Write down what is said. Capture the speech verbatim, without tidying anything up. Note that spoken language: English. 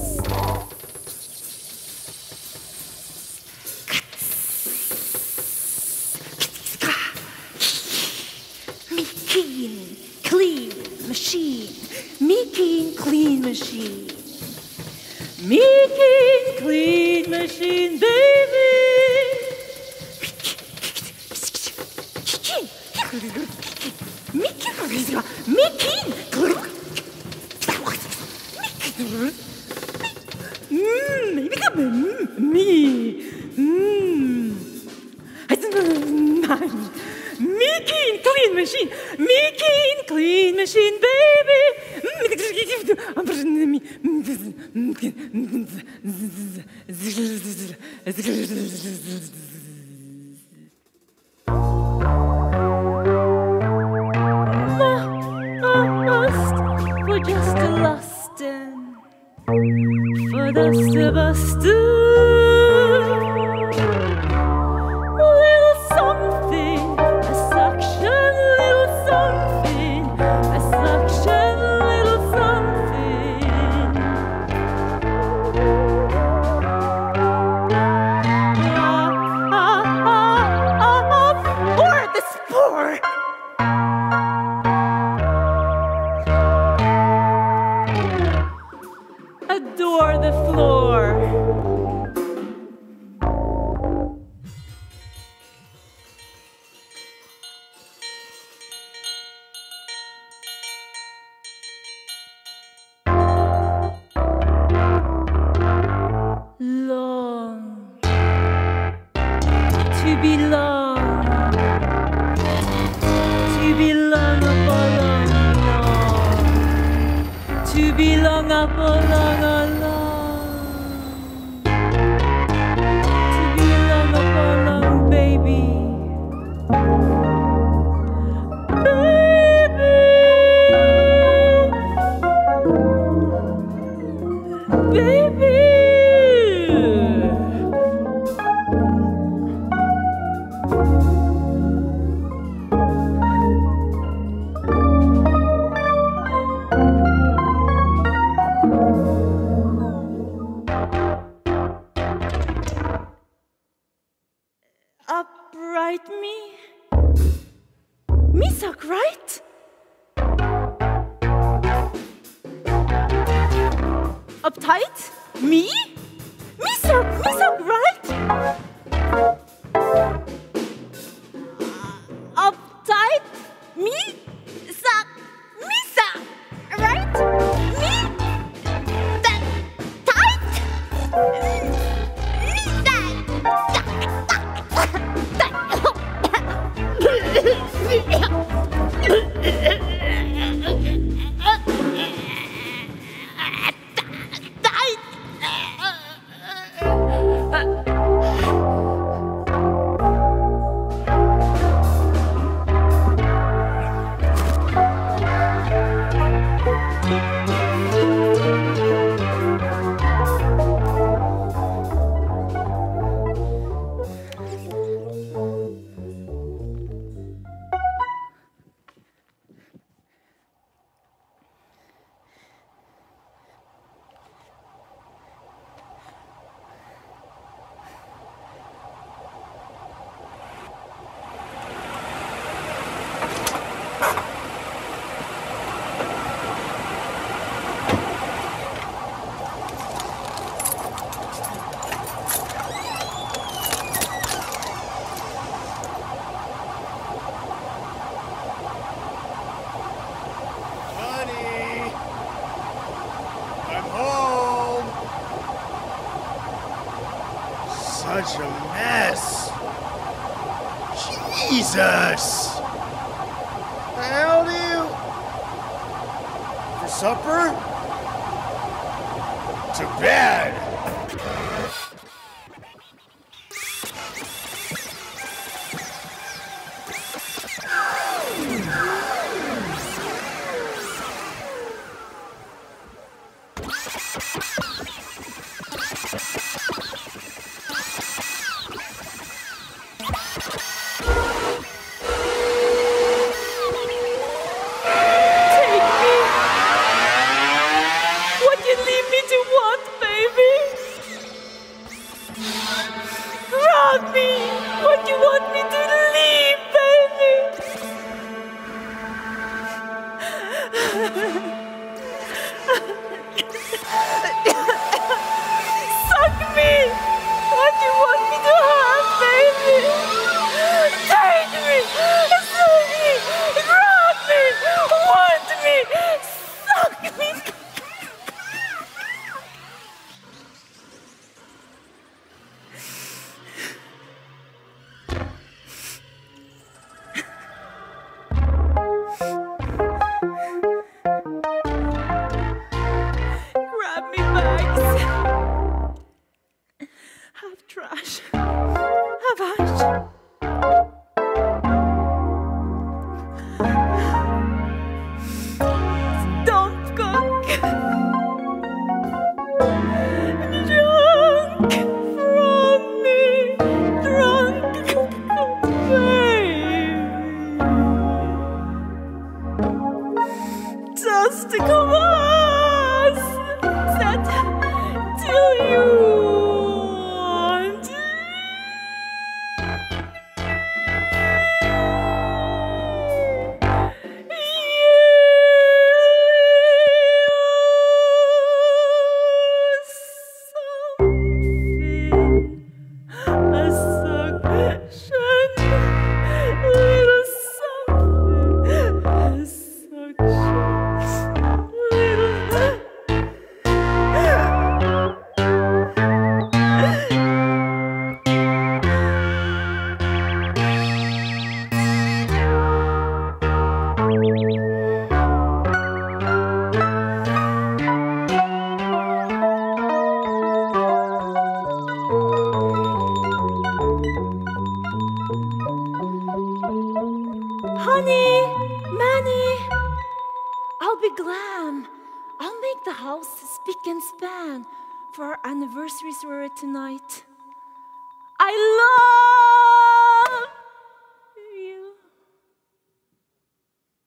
Such a mess. Jesus. The hell do you... For supper? To bed. What you leave me to what? Grab me! What you want me to leave, baby? Suck me! What you want me to have, baby? Take me! Suck me! Grab me! Want me! Suck me! Grab me bags. Have trash. Have ash. Don't cook. Drunk from me. Drunk, baby. Just come on. Said, do you want Honey, Manny, I'll be glam. I'll make the house spick and span for our anniversary soiree tonight. I love